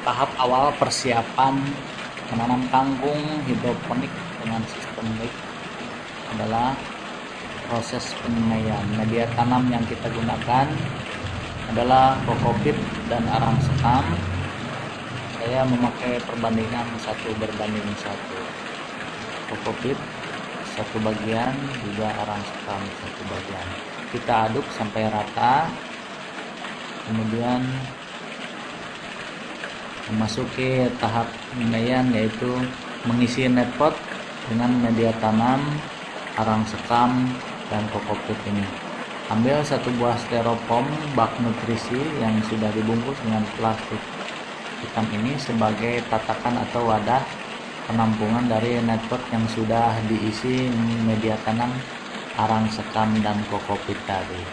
tahap awal persiapan menanam kangkung hidroponik dengan sistem LIG adalah proses penyemaian. Media tanam yang kita gunakan adalah kokopit dan arang sekam. Saya memakai perbandingan 1:1. Kokopit 1 bagian, juga arang sekam 1 bagian. Kita aduk sampai rata, kemudian memasuki tahap penyemaian, yaitu mengisi netpot dengan media tanam, arang sekam, dan kokopit ini. Ambil 1 buah styrofoam bak nutrisi yang sudah dibungkus dengan plastik hitam ini sebagai tatakan atau wadah penampungan dari netpot yang sudah diisi media tanam, arang sekam, dan kokopit tadi.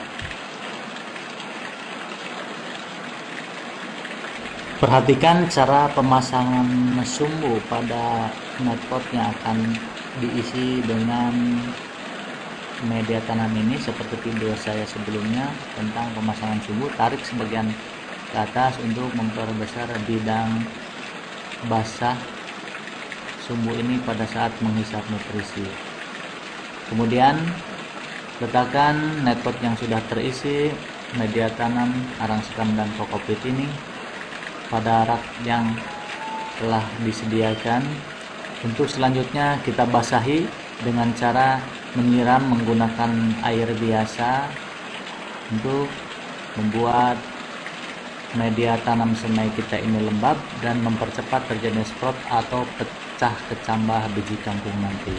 Perhatikan cara pemasangan sumbu pada netpot yang akan diisi dengan media tanam ini, seperti video saya sebelumnya tentang pemasangan sumbu. Tarik sebagian ke atas untuk memperbesar bidang basah sumbu ini pada saat menghisap nutrisi. Kemudian letakkan netpot yang sudah terisi media tanam, arang sekam, dan kokopit ini pada rak yang telah disediakan. Untuk selanjutnya kita basahi dengan cara menyiram menggunakan air biasa untuk membuat media tanam semai kita ini lembab dan mempercepat terjadinya sprout atau pecah kecambah biji kangkung nanti.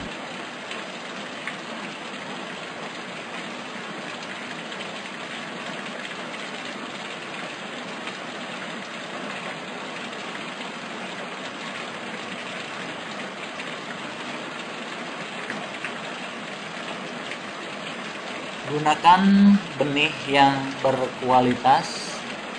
Gunakan benih yang berkualitas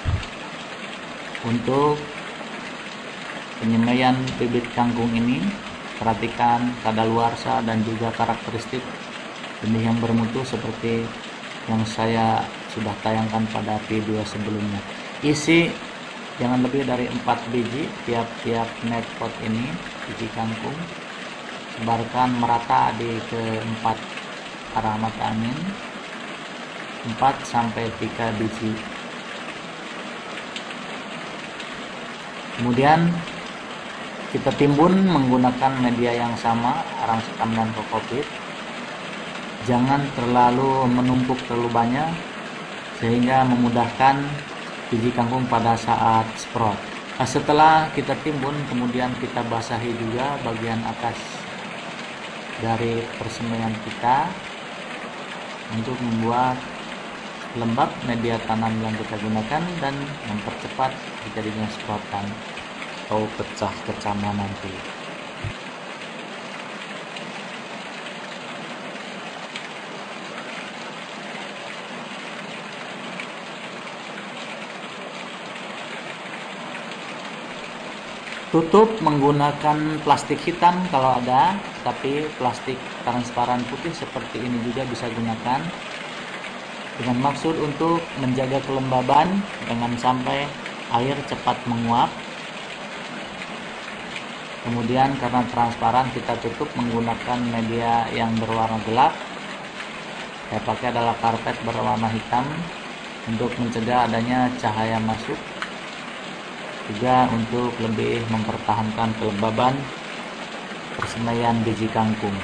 untuk penyemaian bibit kangkung ini. Perhatikan kadaluarsa dan juga karakteristik benih yang bermutu seperti yang saya sudah tayangkan pada video sebelumnya. Isi jangan lebih dari 4 biji tiap-tiap netpot ini, biji kangkung. Sebarkan merata di keempat arah mata angin, 4-3 biji. Kemudian kita timbun menggunakan media yang sama, arang sekam dan kokopit. Jangan terlalu menumpuk terlalu banyak sehingga memudahkan biji kangkung pada saat sprout. Setelah kita timbun, kemudian kita basahi juga bagian atas dari persemaian kita untuk membuat lembab media tanam yang kita gunakan dan mempercepat terjadinya sproutan atau pecah kecambah nanti. Tutup menggunakan plastik hitam kalau ada, tapi plastik transparan putih seperti ini juga bisa gunakan, dengan maksud untuk menjaga kelembaban jangan sampai air cepat menguap. Kemudian karena transparan kita tutup menggunakan media yang berwarna gelap. Saya pakai adalah karpet berwarna hitam untuk mencegah adanya cahaya masuk, juga untuk lebih mempertahankan kelembaban persemaian biji kangkung.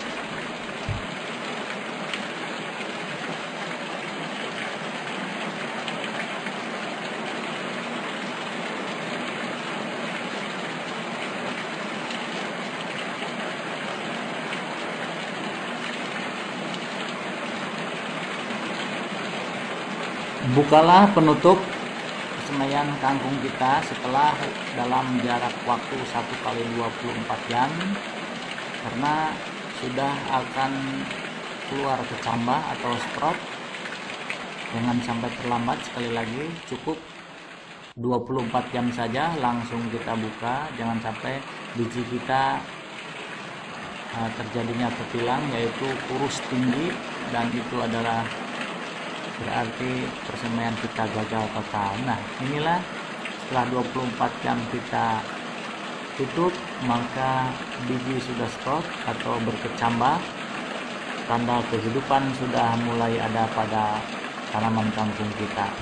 Bukalah penutup persemaian kangkung kita setelah dalam jarak waktu 1x24 jam, karena sudah akan keluar kecambah atau sprout. Jangan sampai terlambat, sekali lagi cukup 24 jam saja langsung kita buka. Jangan sampai biji kita terjadinya ketilang, yaitu kurus tinggi, dan itu adalah berarti persemaian kita gagal total. Nah, inilah setelah 24 jam kita tutup, maka biji sudah sprouts atau berkecambah, tanda kehidupan sudah mulai ada pada tanaman kangkung kita.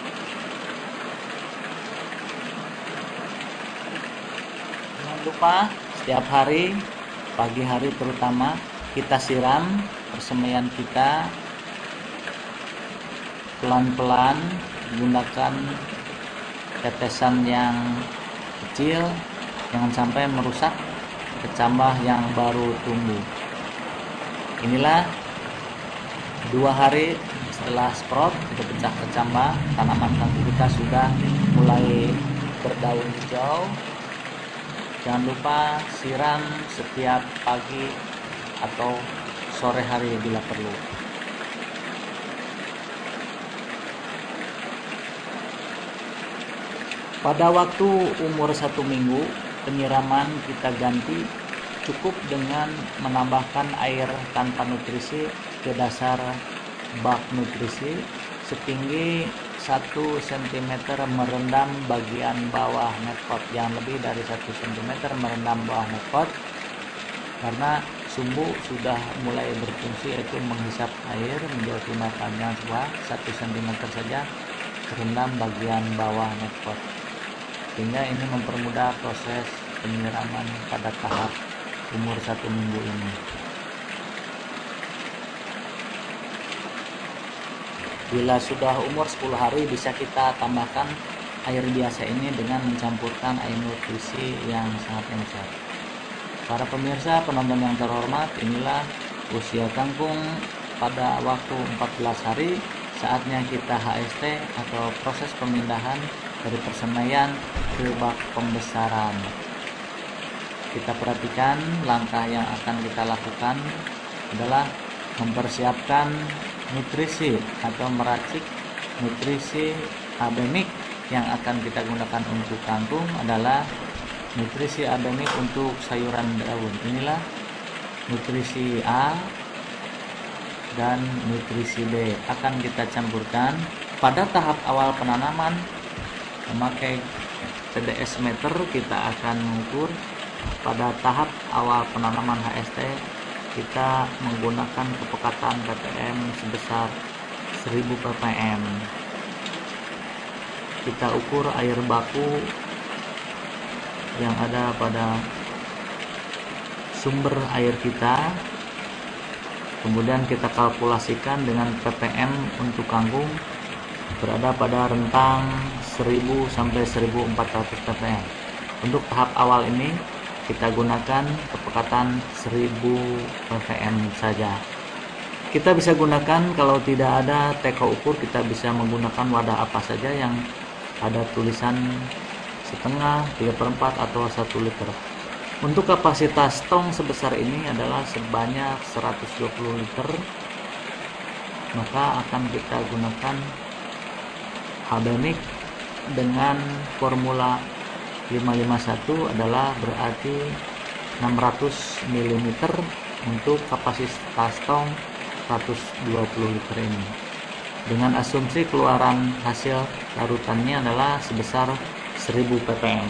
Jangan lupa setiap hari, pagi hari terutama, kita siram persemaian kita pelan-pelan, gunakan tetesan yang kecil, jangan sampai merusak kecambah yang baru tumbuh. Inilah 2 hari setelah sprout berpecah kecambah, tanaman kangkung kita sudah mulai berdaun hijau. Jangan lupa siram setiap pagi atau sore hari bila perlu. Pada waktu umur 1 minggu, penyiraman kita ganti cukup dengan menambahkan air tanpa nutrisi ke dasar bak nutrisi setinggi 1 cm merendam bagian bawah netpot. Jangan lebih dari 1 cm merendam bawah netpot, karena sumbu sudah mulai berfungsi, yaitu menghisap air menjauhi makannya. 1 cm saja terendam bagian bawah netpot, sehingga ini mempermudah proses penyiraman pada tahap umur 1 minggu ini. Bila sudah umur 10 hari, bisa kita tambahkan air biasa ini dengan mencampurkan air nutrisi yang sangat encer. Para pemirsa, penonton yang terhormat, inilah usia kangkung pada waktu 14 hari. Saatnya kita HST atau proses pemindahan dari persemaian ke bak pembesaran. Kita perhatikan langkah yang akan kita lakukan adalah mempersiapkan nutrisi atau meracik nutrisi abemik. Yang akan kita gunakan untuk kangkung adalah nutrisi abemik untuk sayuran daun. Inilah nutrisi A dan nutrisi B akan kita campurkan pada tahap awal penanaman. Memakai TDS meter kita akan mengukur. Pada tahap awal penanaman HST kita menggunakan kepekatan ppm sebesar 1000 ppm. Kita ukur air baku yang ada pada sumber air kita, kemudian kita kalkulasikan dengan ppm untuk kangkung berada pada rentang 1000 sampai 1400 ppm. Untuk tahap awal ini kita gunakan kepekatan 1000 ppm saja. Kita bisa gunakan, kalau tidak ada teko ukur, kita bisa menggunakan wadah apa saja yang ada tulisan setengah, 3/4 atau 1 liter. Untuk kapasitas tong sebesar ini adalah sebanyak 120 liter, maka akan kita gunakan abemik dengan formula 551 adalah berarti 600 ml untuk kapasitas tong 120 liter ini, dengan asumsi keluaran hasil larutannya adalah sebesar 1000 ppm.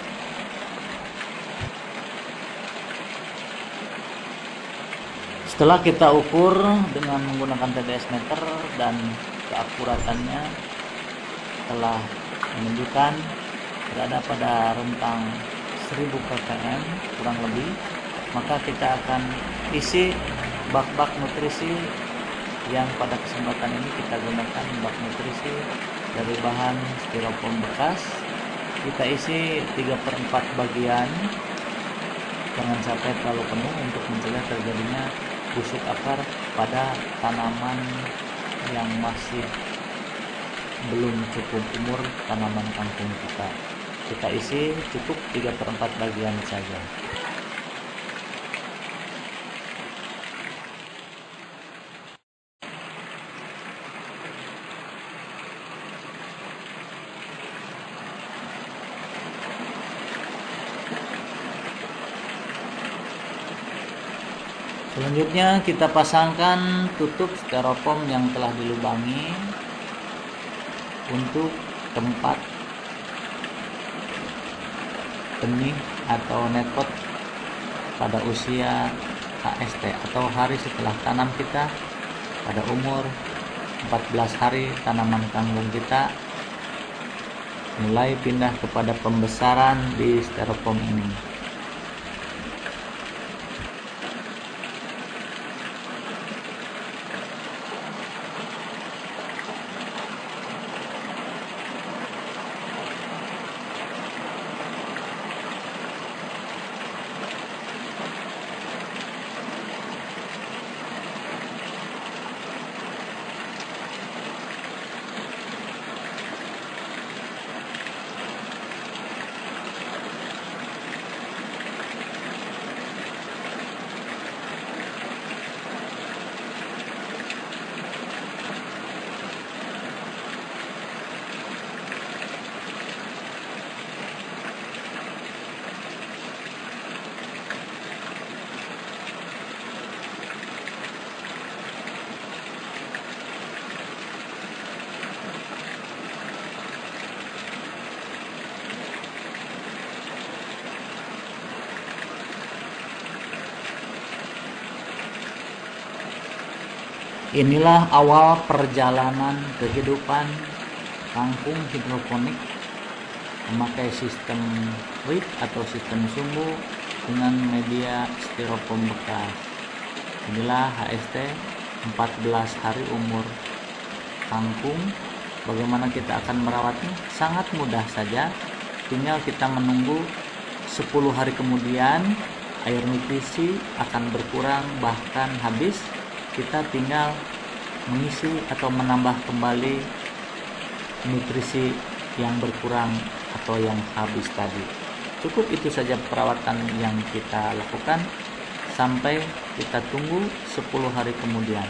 Setelah kita ukur dengan menggunakan TDS meter dan keakuratannya telah menunjukkan berada pada rentang 1000 ppm kurang lebih, maka kita akan isi bak-bak nutrisi yang pada kesempatan ini kita gunakan bak nutrisi dari bahan styrofoam bekas. Kita isi 3/4 bagian, jangan sampai terlalu penuh untuk mencegah terjadinya busuk akar pada tanaman yang masih belum cukup umur tanaman kangkung kita. Kita isi cukup 3/4 bagian saja. Selanjutnya kita pasangkan tutup styrofoam yang telah dilubangi untuk tempat benih atau netpot pada usia HST atau hari setelah tanam kita. Pada umur 14 hari tanaman kangkung kita mulai pindah kepada pembesaran di styrofoam ini. Inilah awal perjalanan kehidupan kangkung hidroponik memakai sistem WIP atau sistem sumbu dengan media styrofoam bekas. Inilah HST 14 hari umur kangkung. Bagaimana kita akan merawatnya? Sangat mudah saja, tinggal kita menunggu 10 hari kemudian air nutrisi akan berkurang bahkan habis. Kita tinggal mengisi atau menambah kembali nutrisi yang berkurang atau yang habis tadi. Cukup itu saja perawatan yang kita lakukan sampai kita tunggu 10 hari kemudian.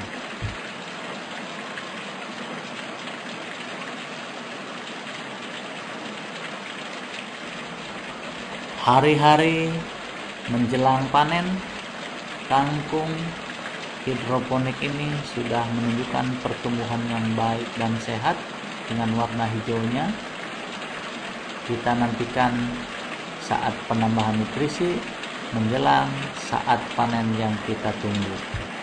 Hari-hari menjelang panen, kangkung hidroponik ini sudah menunjukkan pertumbuhan yang baik dan sehat dengan warna hijaunya. Kita nantikan saat penambahan nutrisi menjelang saat panen yang kita tunggu.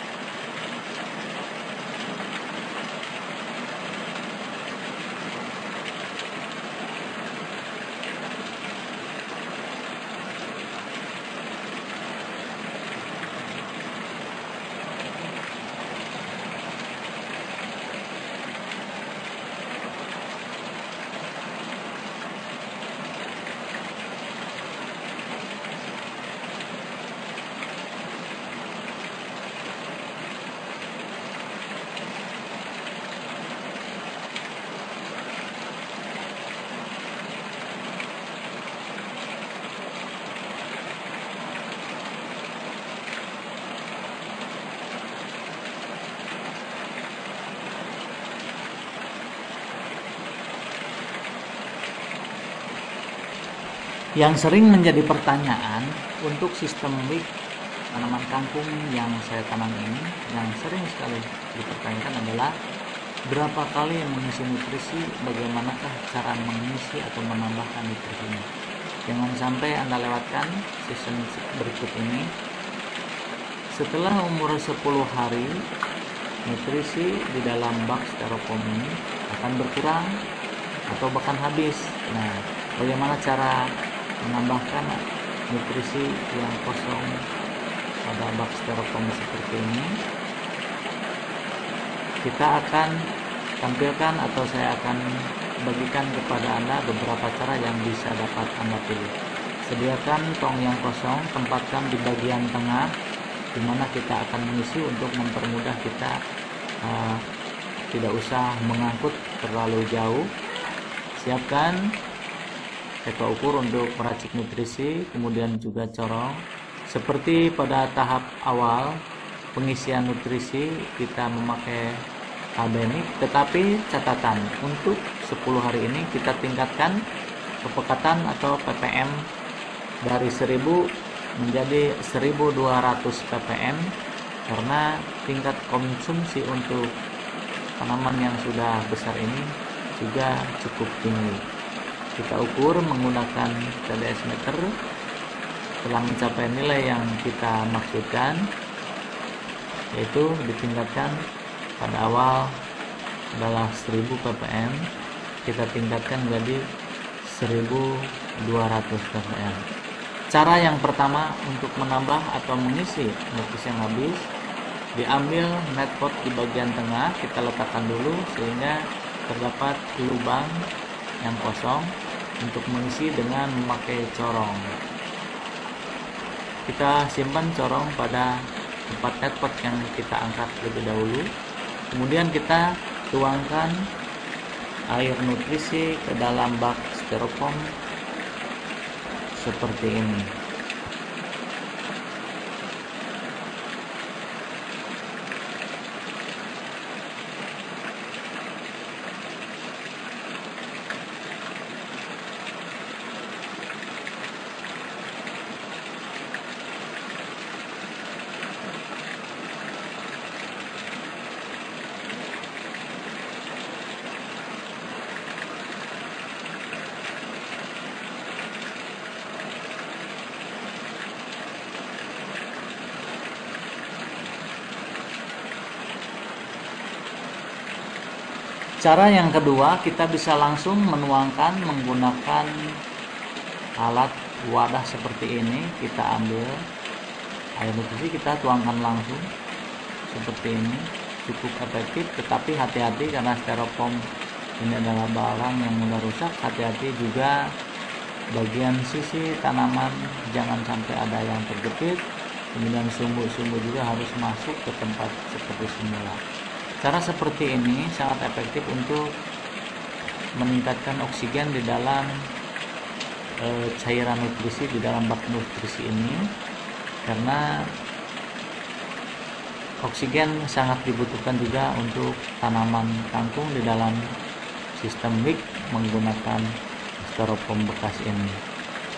Yang sering menjadi pertanyaan untuk sistem WIP tanaman kangkung yang saya tanam ini, yang sering sekali dipertanyakan adalah berapa kali mengisi nutrisi, bagaimanakah cara mengisi atau menambahkan nutrisinya. Jangan sampai Anda lewatkan season berikut ini. Setelah umur 10 hari, nutrisi di dalam bak styrofoam ini akan berkurang atau bahkan habis. Nah, bagaimana cara menambahkan nutrisi yang kosong pada bak styrofoam seperti ini? Kita akan tampilkan atau saya akan bagikan kepada Anda beberapa cara yang bisa dapat Anda pilih. Sediakan tong yang kosong, tempatkan di bagian tengah, di mana kita akan mengisi untuk mempermudah kita tidak usah mengangkut terlalu jauh. Siapkan teko ukur untuk meracik nutrisi, kemudian juga corong. Seperti pada tahap awal pengisian nutrisi kita memakai albenik, tetapi catatan untuk 10 hari ini kita tingkatkan kepekatan atau ppm dari 1000 menjadi 1200 ppm karena tingkat konsumsi untuk tanaman yang sudah besar ini juga cukup tinggi. Kita ukur menggunakan TDS meter. Setelah mencapai nilai yang kita maksudkan, yaitu ditingkatkan pada awal adalah 1000 ppm, kita tingkatkan menjadi 1200 ppm. Cara yang pertama untuk menambah atau mengisi nutrisi yang habis, diambil net pot di bagian tengah, kita letakkan dulu sehingga terdapat lubang yang kosong untuk mengisi dengan memakai corong. Kita simpan corong pada tempat net pot yang kita angkat lebih dahulu. Kemudian kita tuangkan air nutrisi ke dalam bak styrofoam seperti ini. Cara yang kedua, kita bisa langsung menuangkan menggunakan alat wadah seperti ini. Kita ambil air nutrisi, kita tuangkan langsung seperti ini. Cukup efektif, tetapi hati-hati karena styrofoam ini adalah barang yang mudah rusak. Hati-hati juga bagian sisi tanaman jangan sampai ada yang terjepit. Kemudian sumbu-sumbu juga harus masuk ke tempat seperti semula. Cara seperti ini sangat efektif untuk meningkatkan oksigen di dalam cairan nutrisi di dalam bak nutrisi ini, karena oksigen sangat dibutuhkan juga untuk tanaman kangkung di dalam sistem WIC menggunakan styrofoam bekas ini.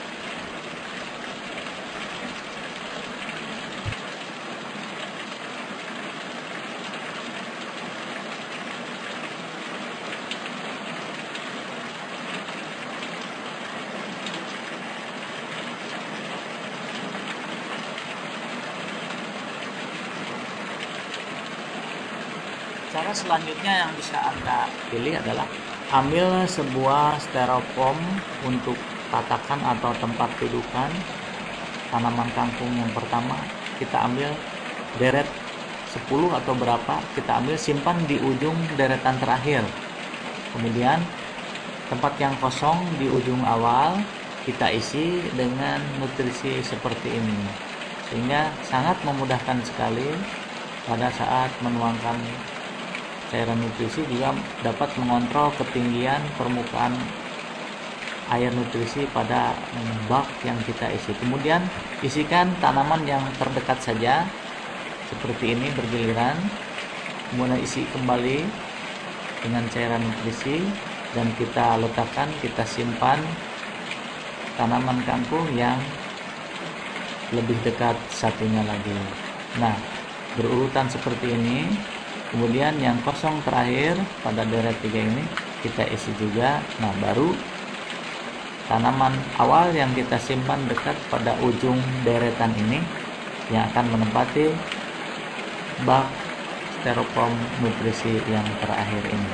Cara selanjutnya yang bisa Anda pilih adalah ambil sebuah styrofoam untuk tatakan atau tempat dudukan tanaman kangkung yang pertama. Kita ambil deret 10 atau berapa, kita ambil simpan di ujung deretan terakhir. Kemudian tempat yang kosong di ujung awal kita isi dengan nutrisi seperti ini, sehingga sangat memudahkan sekali pada saat menuangkan cairan nutrisi. Juga dapat mengontrol ketinggian permukaan air nutrisi pada bak yang kita isi. Kemudian isikan tanaman yang terdekat saja seperti ini bergiliran, kemudian isi kembali dengan cairan nutrisi dan kita letakkan, kita simpan tanaman kangkung yang lebih dekat satunya lagi. Nah, berurutan seperti ini. Kemudian yang kosong terakhir pada deret 3 ini kita isi juga. Nah, baru tanaman awal yang kita simpan dekat pada ujung deretan ini yang akan menempati bak styrofoam nutrisi yang terakhir ini.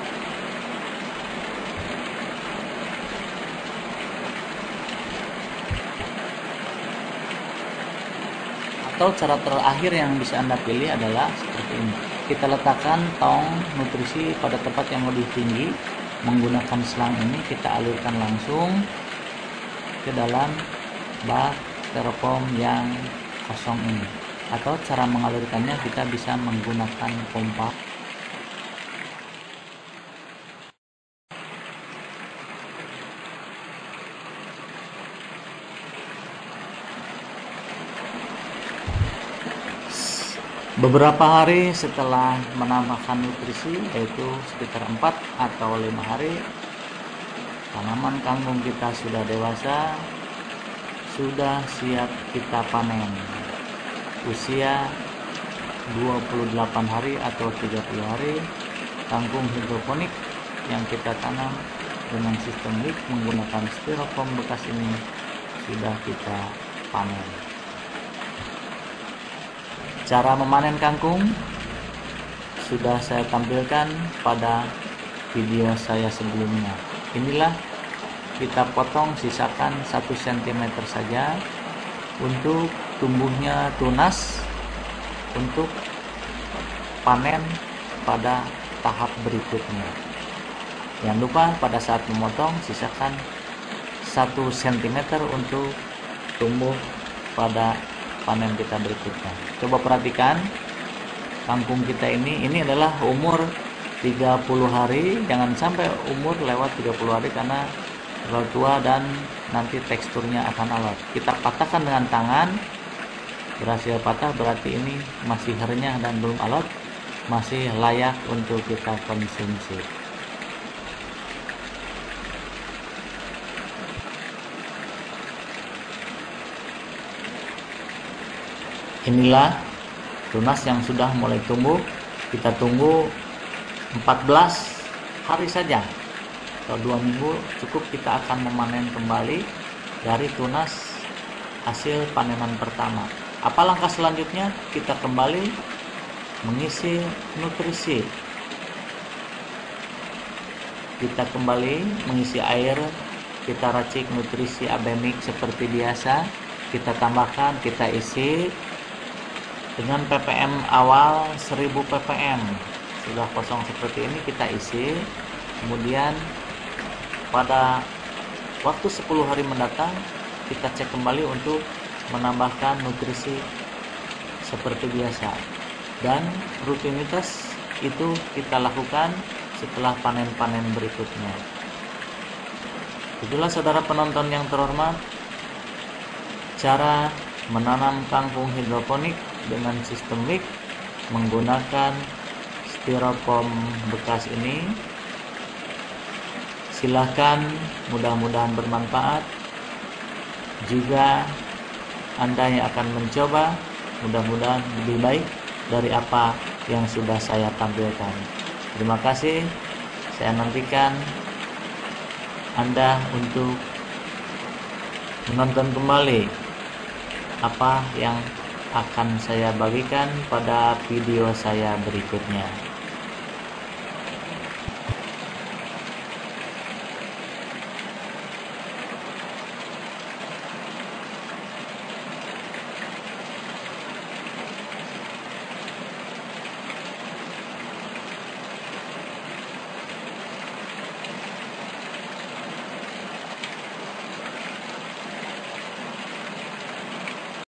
Atau cara terakhir yang bisa Anda pilih adalah seperti ini. Kita letakkan tong nutrisi pada tempat yang lebih tinggi. Menggunakan selang ini kita alirkan langsung ke dalam bak styrofoam yang kosong ini. Atau cara mengalirkannya kita bisa menggunakan pompa. Beberapa hari setelah menambahkan nutrisi, yaitu sekitar 4 atau 5 hari, tanaman kangkung kita sudah dewasa, sudah siap kita panen. Usia 28 hari atau 30 hari, kangkung hidroponik yang kita tanam dengan sistem wick menggunakan styrofoam bekas ini sudah kita panen. Cara memanen kangkung sudah saya tampilkan pada video saya sebelumnya. Inilah kita potong, sisakan 1 cm saja untuk tumbuhnya tunas untuk panen pada tahap berikutnya. Jangan lupa pada saat memotong sisakan 1 cm untuk tumbuh pada panen kita berikutnya. Coba perhatikan kangkung kita ini adalah umur 30 hari, jangan sampai umur lewat 30 hari karena terlalu tua dan nanti teksturnya akan alot. Kita patahkan dengan tangan, berhasil patah berarti ini masih renyah dan belum alot, masih layak untuk kita konsumsi. Inilah tunas yang sudah mulai tumbuh. Kita tunggu 14 hari saja atau 2 minggu cukup, kita akan memanen kembali dari tunas hasil panenan pertama. Apa langkah selanjutnya? Kita kembali mengisi nutrisi. Kita kembali mengisi air, kita racik nutrisi abemik seperti biasa, kita tambahkan, kita isi dengan ppm awal 1000 ppm. Sudah kosong seperti ini kita isi. Kemudian pada waktu 10 hari mendatang kita cek kembali untuk menambahkan nutrisi seperti biasa, dan rutinitas itu kita lakukan setelah panen-panen berikutnya. Itulah saudara penonton yang terhormat, cara menanam kangkung hidroponik dengan sistem wick menggunakan styrofoam bekas ini. Silahkan, mudah-mudahan bermanfaat. Juga Anda yang akan mencoba, mudah-mudahan lebih baik dari apa yang sudah saya tampilkan. Terima kasih. Saya nantikan Anda untuk menonton kembali apa yang akan saya bagikan pada video saya berikutnya.